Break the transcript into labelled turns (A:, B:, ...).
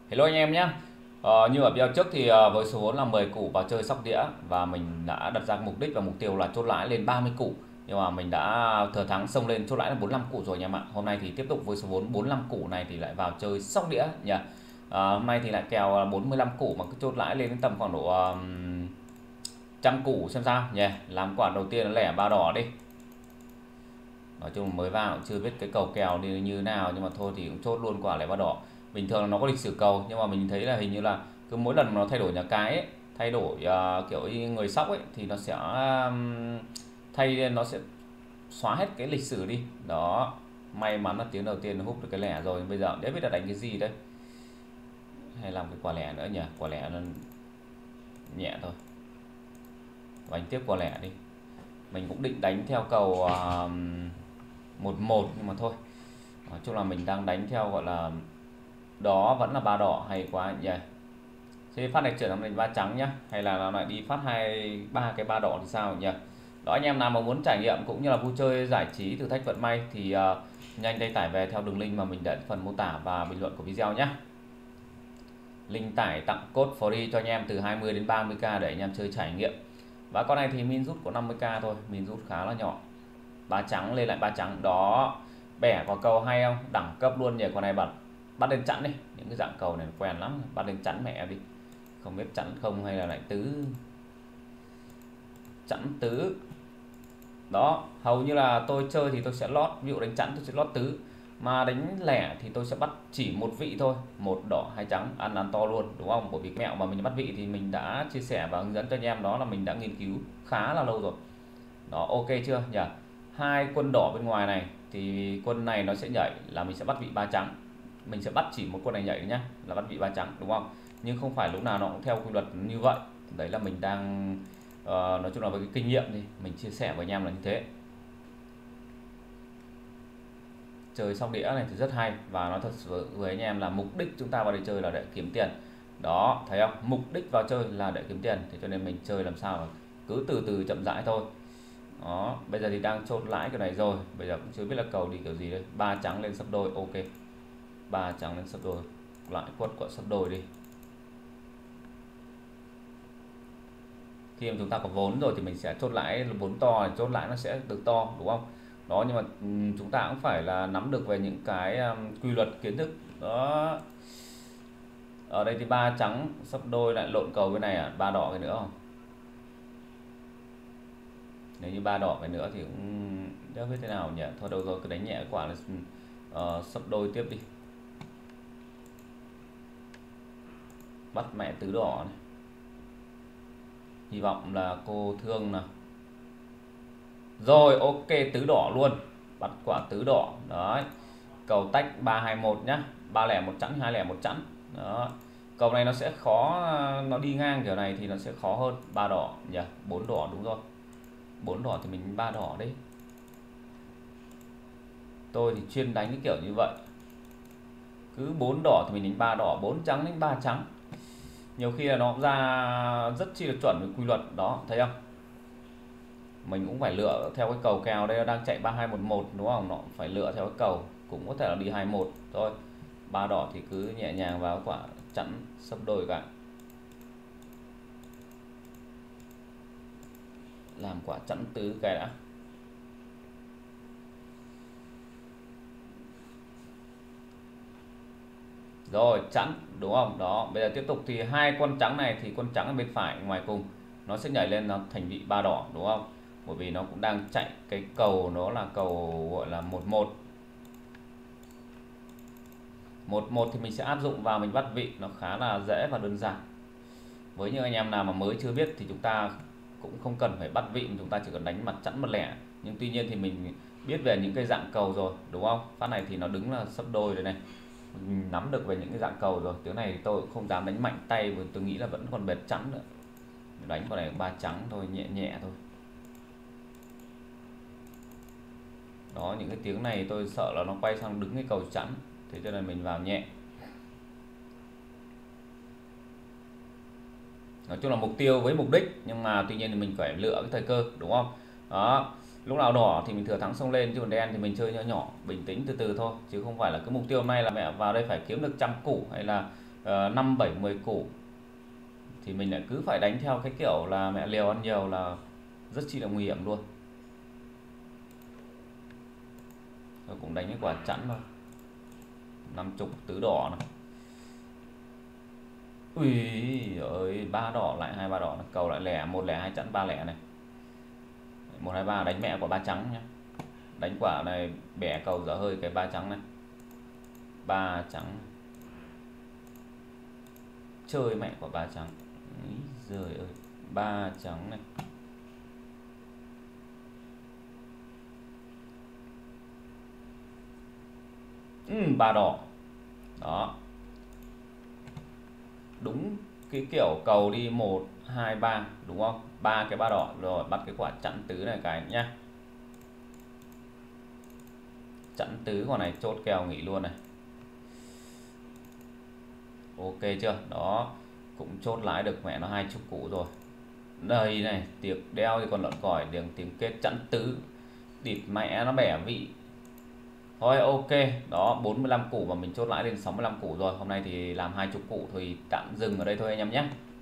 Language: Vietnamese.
A: Hello anh em nhé. Như ở video trước thì với số vốn là 10 củ vào chơi sóc đĩa và mình đã đặt ra mục đích và mục tiêu là chốt lãi lên 30 củ. Nhưng mà mình đã thừa thắng xông lên chốt lãi là 45 củ rồi anh em ạ. Hôm nay thì tiếp tục với số vốn 45 củ này thì lại vào chơi sóc đĩa nhỉ. Hôm nay thì lại kèo là 45 củ mà cứ chốt lãi lên đến tầm khoảng độ trăm củ xem sao nhỉ. Làm quả đầu tiên là lẻ ba đỏ đi. Nói chung mới vào chưa biết cái cầu kèo đi như nào, nhưng mà thôi thì cũng chốt luôn quả lẻ ba đỏ. Bình thường là nó có lịch sử cầu, nhưng mà mình thấy là hình như là cứ mỗi lần mà nó thay đổi nhà cái ấy, thay đổi kiểu như người sóc ấy thì nó sẽ nó sẽ xóa hết cái lịch sử đi đó. May mắn là tiếng đầu tiên nó hút được cái lẻ rồi, bây giờ để biết là đánh cái gì đây, hay làm cái quả lẻ nữa nhỉ. Quả lẻ nó nhẹ thôi, đánh tiếp quả lẻ đi. Mình cũng định đánh theo cầu 1-1 nhưng mà thôi, nói chung là mình đang đánh theo gọi là đó vẫn là ba đỏ hay quá nhỉ. Thế phát này chuyển sang thành ba trắng nhá, hay là nó lại đi phát hai ba cái ba đỏ thì sao nhỉ. Đó, anh em nào mà muốn trải nghiệm cũng như là vui chơi giải trí thử thách vận may thì nhanh tay tải về theo đường link mà mình để phần mô tả và bình luận của video nhé. Link tải tặng code free cho anh em từ 20 đến 30k để anh em chơi trải nghiệm. Và con này thì min rút có 50k thôi, min rút khá là nhỏ. Ba trắng lên lại ba trắng đó, bẻ có cầu hay không, đẳng cấp luôn nhỉ. Con này bắt lên chẵn đi, những cái dạng cầu này quen lắm, bắt lên chẵn mẹ đi, không biết chẵn không hay là lại tứ. Chẵn tứ đó, hầu như là tôi chơi thì tôi sẽ lót, ví dụ đánh chẵn tôi sẽ lót tứ, mà đánh lẻ thì tôi sẽ bắt chỉ một vị thôi, một đỏ hai trắng, ăn to luôn đúng không. Bởi vì mẹo mà mình bắt vị thì mình đã chia sẻ và hướng dẫn cho anh em, đó là mình đã nghiên cứu khá là lâu rồi đó. Ok chưa nhỉ. Hai quân đỏ bên ngoài này thì quân này nó sẽ nhảy là mình sẽ bắt vị ba trắng, mình sẽ bắt chỉ một quân này nhảy nhá, là bắt vị ba trắng đúng không. Nhưng không phải lúc nào nó cũng theo quy luật như vậy, đấy là mình đang nói chung là với cái kinh nghiệm thì mình chia sẻ với anh em là như thế. Chơi sóc đĩa này thì rất hay, và nói thật với anh em là mục đích chúng ta vào đây chơi là để kiếm tiền đó, thấy không, mục đích vào chơi là để kiếm tiền, thì cho nên mình chơi làm sao cứ từ từ chậm rãi thôi đó. Bây giờ thì đang chốt lãi cái này rồi, bây giờ cũng chưa biết là cầu đi kiểu gì đây. Ba trắng lên sấp đôi, ok, ba trắng lên sấp đôi, lại quất quả sấp đôi đi. Khi mà chúng ta có vốn rồi thì mình sẽ chốt lãi, vốn to chốt lãi nó sẽ được to đúng không đó. Nhưng mà chúng ta cũng phải là nắm được về những cái quy luật kiến thức đó. Ở đây thì ba trắng sấp đôi lại lộn cầu cái này ba đỏ cái nữa không. Nếu như ba đỏ cái nữa thì cũng chưa biết thế nào nhỉ. Thôi đâu rồi, cứ đánh nhẹ quả là sấp đôi tiếp đi, bắt mẹ tứ đỏ này. Hy vọng là cô thương nào. Rồi ok, tứ đỏ luôn, bắt quả tứ đỏ đấy. Cầu tách 321 nhá, ba lẻ một chẵn, hai lẻ một chẵn đó. Cầu này nó sẽ khó, nó đi ngang kiểu này thì nó sẽ khó hơn. Ba đỏ nhỉ, bốn đỏ đúng rồi, bốn đỏ thì mình ba đỏ đấy. Tôi thì chuyên đánh cái kiểu như vậy, cứ bốn đỏ thì mình đánh ba đỏ, bốn trắng đánh ba trắng, nhiều khi là nó cũng ra rất chi là chuẩn với quy luật đó, thấy không. Mình cũng phải lựa theo cái cầu kèo đây, nó đang chạy 3211 đúng không, nó phải lựa theo cái cầu, cũng có thể là đi 21 thôi. Ba đỏ thì cứ nhẹ nhàng vào quả chẵn sấp đôi cả, làm quả chẵn tứ cái đã. Rồi chẵn đúng không đó. Bây giờ tiếp tục thì hai con trắng này thì con trắng ở bên phải ngoài cùng nó sẽ nhảy lên, nó thành vị ba đỏ đúng không. Bởi vì nó cũng đang chạy cái cầu, nó là cầu gọi là 11. 11 thì mình sẽ áp dụng vào mình bắt vị, nó khá là dễ và đơn giản. Với những anh em nào mà mới chưa biết thì chúng ta cũng không cần phải bắt vị, chúng ta chỉ cần đánh mặt chẵn mặt lẻ. Nhưng tuy nhiên thì mình biết về những cái dạng cầu rồi đúng không. Phát này thì nó đứng là sấp đôi đây này, mình nắm được về những cái dạng cầu rồi. Tiếng này thì tôi cũng không dám đánh mạnh tay, vì tôi nghĩ là vẫn còn bệt chẵn nữa. Đánh con này ba trắng thôi, nhẹ nhẹ thôi đó. Những cái tiếng này tôi sợ là nó quay sang đứng cái cầu chẵn, thế cho nên mình vào nhẹ. Nói chung là mục tiêu với mục đích, nhưng mà tuy nhiên thì mình phải lựa cái thời cơ đúng không đó. Lúc nào đỏ thì mình thừa thắng xông lên, chứ còn đen thì mình chơi nhỏ nhỏ bình tĩnh từ từ thôi, chứ không phải là cái mục tiêu hôm nay là mẹ vào đây phải kiếm được trăm củ hay là 5 7 10 củ thì mình lại cứ phải đánh theo cái kiểu là mẹ liều ăn nhiều là rất chi là nguy hiểm luôn. Tôi cũng đánh cái quả chẵn thôi, 50 tứ đỏ này. Ui ơi, ba đỏ lại hai ba đỏ này. Cầu lại lẻ, 1 lẻ 2 chẵn 3 lẻ này. 1 2 3 đánh mẹ quả ba trắng nhá. Đánh quả này bẻ cầu dở hơi cái ba trắng này. Ba trắng. Chơi mẹ quả ba trắng. Úi giời ơi, ba trắng này. Ba đỏ. Đó. Đúng cái kiểu cầu đi 1 2 3 đúng không? Ba cái ba đỏ rồi, bắt cái quả chẵn tứ này cái nhá. Chẵn tứ quả này chốt kèo nghỉ luôn này. Ok chưa? Đó, cũng chốt lãi được mẹ nó 20 củ rồi. Đây này, tiệc đeo thì còn lợn còi, tiếng kết chẵn tứ. Địt mẹ nó bẻ vị. Thôi ok, đó 45 củ mà mình chốt lãi lên 65 củ rồi. Hôm nay thì làm 20 củ thì tạm dừng ở đây thôi anh em nhé.